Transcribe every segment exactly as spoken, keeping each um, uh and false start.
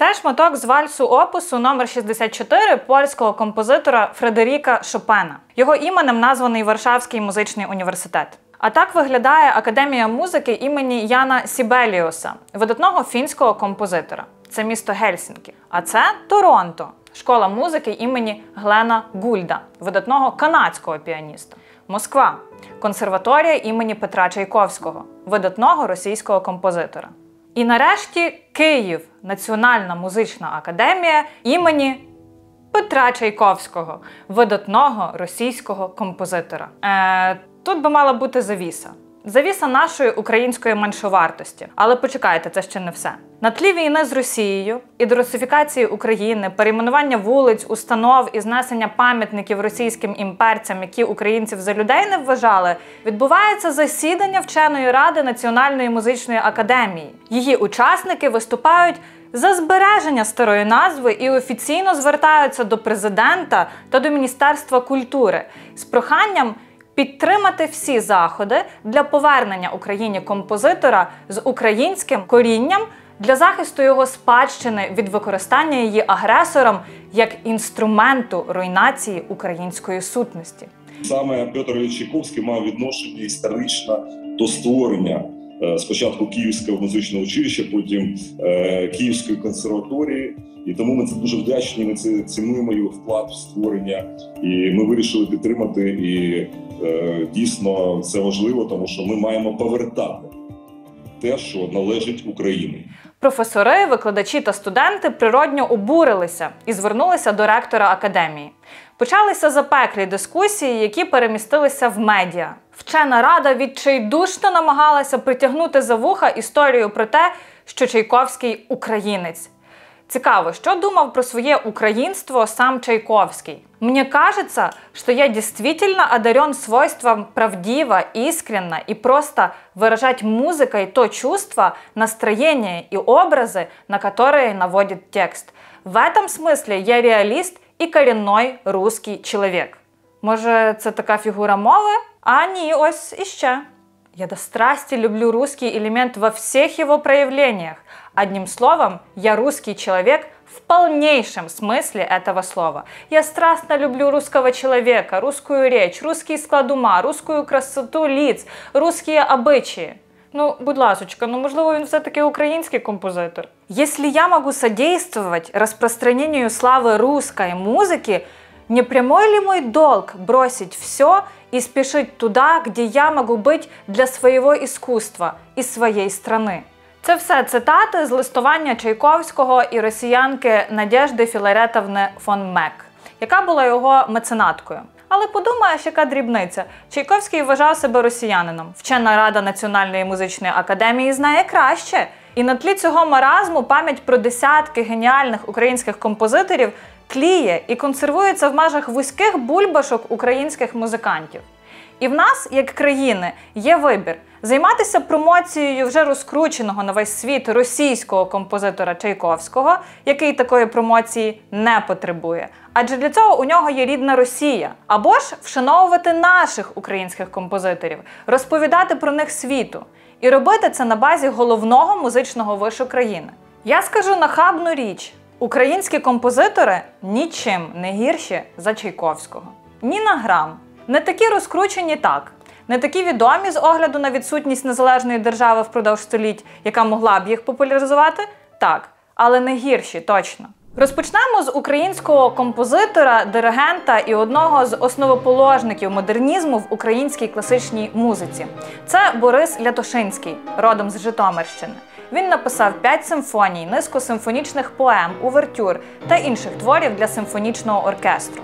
Це шматок з вальсу опусу номер шістдесят чотири польського композитора Фредеріка Шопена. Його іменем названий Варшавський музичний університет. А так виглядає Академія музики імені Яна Сібеліуса, видатного фінського композитора. Це місто Гельсінкі. А це Торонто, школа музики імені Глена Гульда, видатного канадського піаніста. Москва, консерваторія імені Петра Чайковського, видатного російського композитора. І нарешті Київ, Національна музична академія імені Петра Чайковського, видатного російського композитора. Е, тут би мала бути завіса. Завіса нашої української меншовартості. Але почекайте, це ще не все. На тлі війни з Росією і дерусифікації України, перейменування вулиць, установ і знесення пам'ятників російським імперцям, які українців за людей не вважали, відбувається засідання Вченої ради Національної музичної академії. Її учасники виступають за збереження старої назви і офіційно звертаються до президента та до Міністерства культури з проханням підтримати всі заходи для повернення Україні композитора з українським корінням для захисту його спадщини від використання її агресором як інструменту руйнації української сутності. Саме Петр Ілліч Чайковський мав відношення історично до створення спочатку Київського музичного училища, потім е, Київської консерваторії. І тому ми це дуже вдячні, ми це цінуємо його вклад в створення. І ми вирішили підтримати, і е, дійсно це важливо, тому що ми маємо повертати те, що належить Україні. Професори, викладачі та студенти природньо обурилися і звернулися до ректора академії. Почалися запеклі дискусії, які перемістилися в медіа. Вчена рада відчайдушно намагалася притягнути за вуха історію про те, що Чайковський – українець. Цікаво, що думав про своє українство сам Чайковский? Мне кажется, что я действительно одарен свойством правдиво, искренно и просто выражать музыкой то чувство, настроение и образы, на которые наводит текст. В этом смысле я реалист и коренной русский человек. Може, це така фігура мови? А ні, ось іще. Я до страсти люблю русский элемент во всех его проявлениях. Одним словом, я русский человек в полнейшем смысле этого слова. Я страстно люблю русского человека, русскую речь, русский склад ума, русскую красоту лиц, русские обычаи. Ну, будь ласочка, ну можливо він все-таки український композитор. Если я могу содействовать распространению славы русской музыки, не прямой ли мой долг бросить все и спешить туда, где я могу быть для своего искусства и своей страны? Це все цитати з листування Чайковського і росіянки Надєжди Філаретовни фон Мек, яка була його меценаткою. Але подумаєш, яка дрібниця. Чайковський вважав себе росіянином. Вчена рада Національної музичної академії знає краще. І на тлі цього маразму пам'ять про десятки геніальних українських композиторів тліє і консервується в межах вузьких бульбашок українських музикантів. І в нас, як країни, є вибір – займатися промоцією вже розкрученого на весь світ російського композитора Чайковського, який такої промоції не потребує. Адже для цього у нього є рідна Росія. Або ж вшановувати наших українських композиторів, розповідати про них світу. І робити це на базі головного музичного вишу країни. Я скажу нахабну річ. Українські композитори нічим не гірші за Чайковського. Ні на грам. Не такі розкручені так. Не такі відомі з огляду на відсутність незалежної держави впродовж століть, яка могла б їх популяризувати? Так. Але не гірші, точно. Розпочнемо з українського композитора, диригента і одного з основоположників модернізму в українській класичній музиці. Це Борис Лятошинський, родом з Житомирщини. Він написав п'ять симфоній, низку симфонічних поем, увертюр та інших творів для симфонічного оркестру.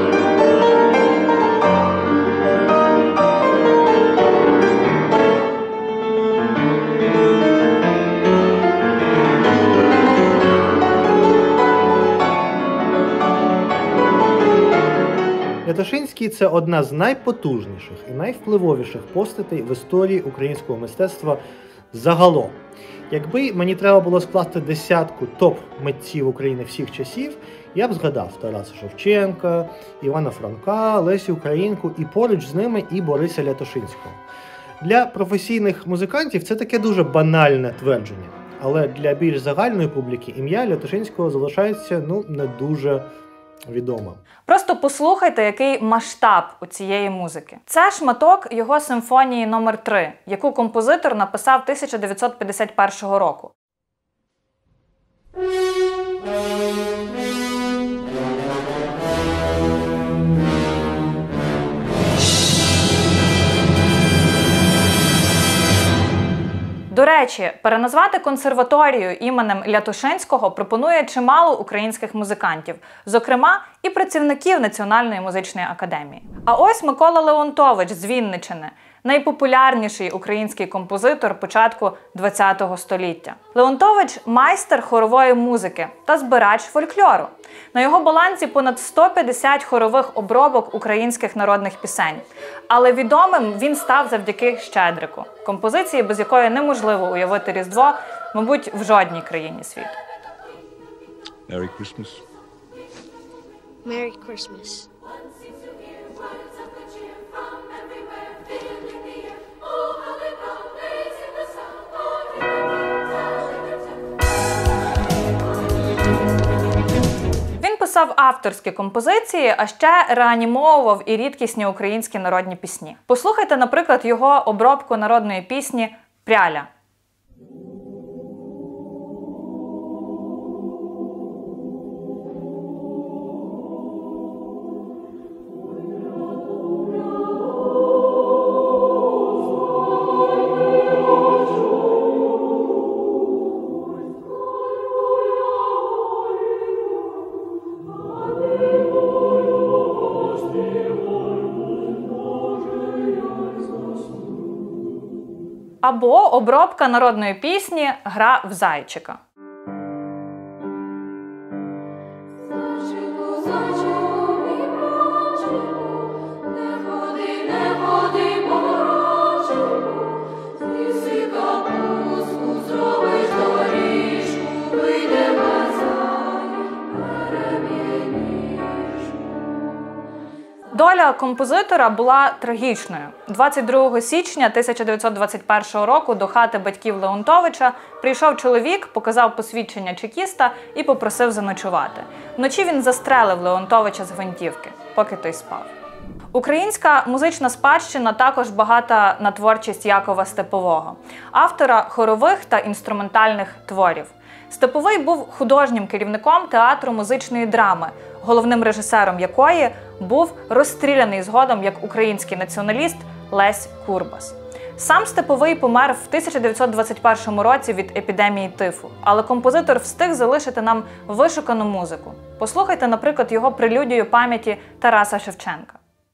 Лятошинський – це одна з найпотужніших і найвпливовіших постатей в історії українського мистецтва загалом. Якби мені треба було скласти десятку топ-митців України всіх часів, я б згадав Тараса Шевченка, Івана Франка, Лесю Українку і поруч з ними і Бориса Лятошинського. Для професійних музикантів це таке дуже банальне твердження. Але для більш загальної публіки ім'я Лятошинського залишається ну, не дуже відомим. Просто послухайте, який масштаб у цієї музики. Це шматок його симфонії номер три, яку композитор написав тисяча дев'ятсот п'ятдесят першого року. До речі, переназвати консерваторію іменем Лятошинського пропонує чимало українських музикантів, зокрема і працівників Національної музичної академії. А ось Микола Леонтович з Вінниччини – найпопулярніший український композитор початку ХХ століття. Леонтович – майстер хорової музики та збирач фольклору. На його балансі понад сто п'ятдесят хорових обробок українських народних пісень. Але відомим він став завдяки «Щедрику» – композиції, без якої неможливо уявити Різдво, мабуть, в жодній країні світу. Merry Christmas. Merry Christmas. Він писав авторські композиції, а ще реанімовував і рідкісні українські народні пісні. Послухайте, наприклад, його обробку народної пісні «Пряля». Або обробка народної пісні «Гра в зайчика». Доля композитора була трагічною. двадцять другого січня тисяча дев'ятсот двадцять першого року до хати батьків Леонтовича прийшов чоловік, показав посвідчення чекіста і попросив заночувати. Вночі він застрелив Леонтовича з гвинтівки, поки той спав. Українська музична спадщина також багата на творчість Якова Степового, автора хорових та інструментальних творів. Степовий був художнім керівником театру музичної драми, головним режисером якої був розстріляний згодом як український націоналіст Лесь Курбас. Сам Степовий помер в тисяча дев'ятсот двадцять першому році від епідемії тифу, але композитор встиг залишити нам вишукану музику. Послухайте, наприклад, його прелюдію пам'яті Тараса Шевченка.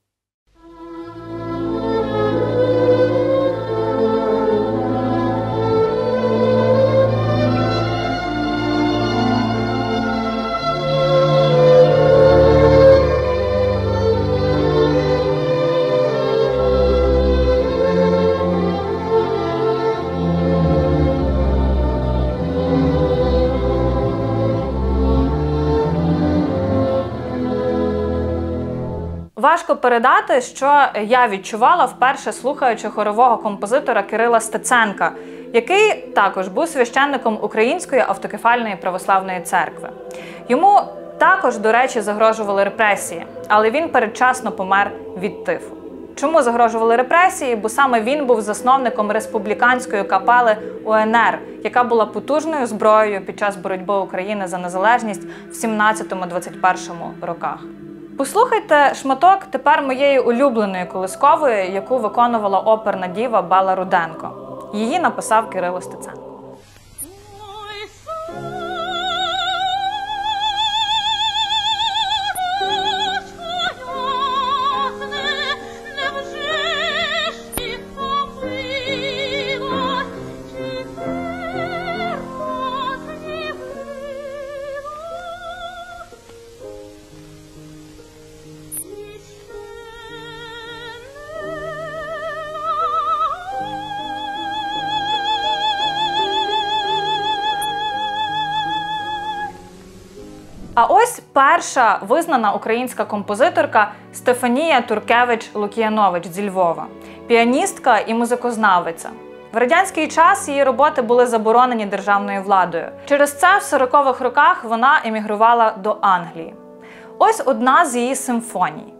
Важко передати, що я відчувала, вперше слухаючи хорового композитора Кирила Стеценка, який також був священником Української автокефальної православної церкви. Йому також, до речі, загрожували репресії, але він передчасно помер від тифу. Чому загрожували репресії? Бо саме він був засновником республіканської капели У Ен Ер, яка була потужною зброєю під час боротьби України за незалежність в сімнадцятому-двадцять першому роках. Послухайте шматок тепер моєї улюбленої колискової, яку виконувала оперна діва Бела Руденко. Її написав Кирило Стеценко. А ось перша визнана українська композиторка Стефанія Туркевич-Лук'янович зі Львова, піаністка і музикознавиця. В радянський час її роботи були заборонені державною владою. Через це в сорокових роках вона емігрувала до Англії. Ось одна з її симфоній.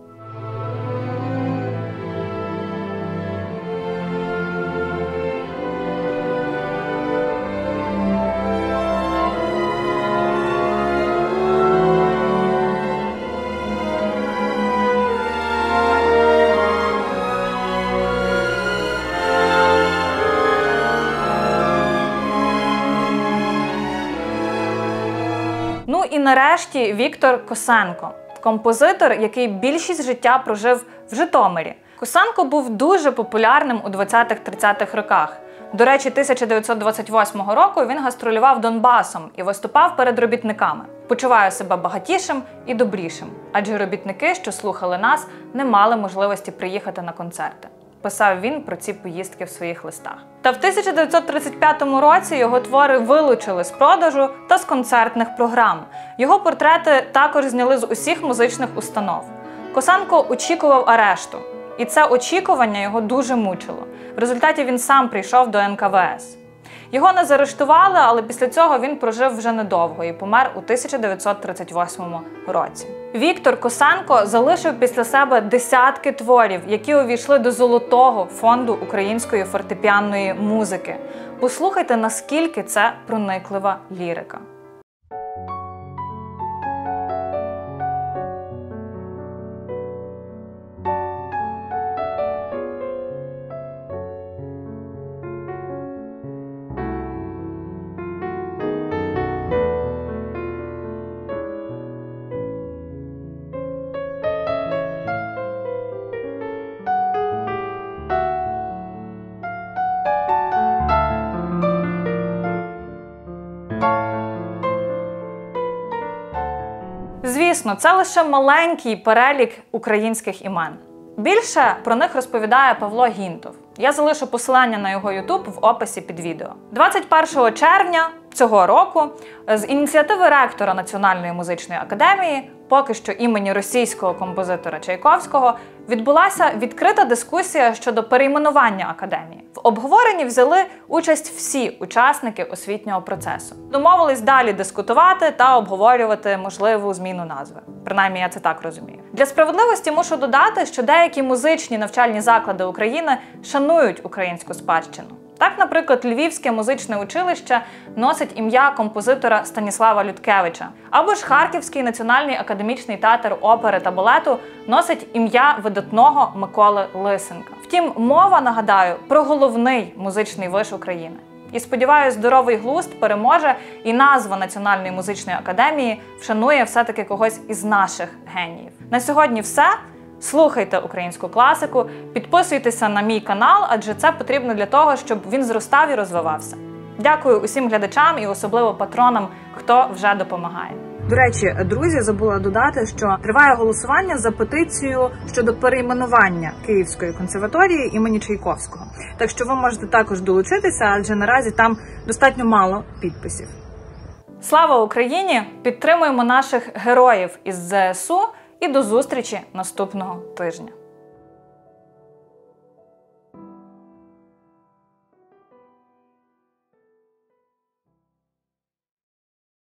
Ну і нарешті Віктор Косенко, композитор, який більшість життя прожив в Житомирі. Косенко був дуже популярним у двадцятих-тридцятих роках. До речі, тисяча дев'ятсот двадцять восьмого року він гастролював Донбасом і виступав перед робітниками. Почуваю себе багатішим і добрішим, адже робітники, що слухали нас, не мали можливості приїхати на концерти. Писав він про ці поїздки в своїх листах. Та в тисяча дев'ятсот тридцять п'ятому році його твори вилучили з продажу та з концертних програм. Його портрети також зняли з усіх музичних установ. Косенко очікував арешту. І це очікування його дуже мучило. В результаті він сам прийшов до ен ка ве ес. Його не заарештували, але після цього він прожив вже недовго і помер у тисяча дев'ятсот тридцять восьмому році. Віктор Косенко залишив після себе десятки творів, які увійшли до золотого фонду української фортепіанної музики. Послухайте, наскільки це прониклива лірика. Звісно, це лише маленький перелік українських імен. Більше про них розповідає Павло Гінтов. Я залишу посилання на його ютуб в описі під відео. двадцять першого червня цього року з ініціативи ректора Національної музичної академії, поки що імені російського композитора Чайковського, відбулася відкрита дискусія щодо перейменування академії. В обговоренні взяли участь всі учасники освітнього процесу. Домовились далі дискутувати та обговорювати можливу зміну назви. Принаймні, я це так розумію. Для справедливості мушу додати, що деякі музичні навчальні заклади України шанують українську спадщину. Так, наприклад, Львівське музичне училище носить ім'я композитора Станіслава Людкевича. Або ж Харківський національний академічний театр опери та балету носить ім'я видатного Миколи Лисенка. Втім, мова, нагадаю, про головний музичний виш України. І сподіваюся, здоровий глузд переможе і назва Національної музичної академії вшанує все-таки когось із наших геніїв. На сьогодні все. Слухайте українську класику, підписуйтеся на мій канал, адже це потрібно для того, щоб він зростав і розвивався. Дякую усім глядачам і особливо патронам, хто вже допомагає. До речі, друзі, забула додати, що триває голосування за петицію щодо перейменування Київської консерваторії імені Чайковського. Так що ви можете також долучитися, адже наразі там достатньо мало підписів. Слава Україні! Підтримуємо наших героїв із зе ес у і до зустрічі наступного тижня.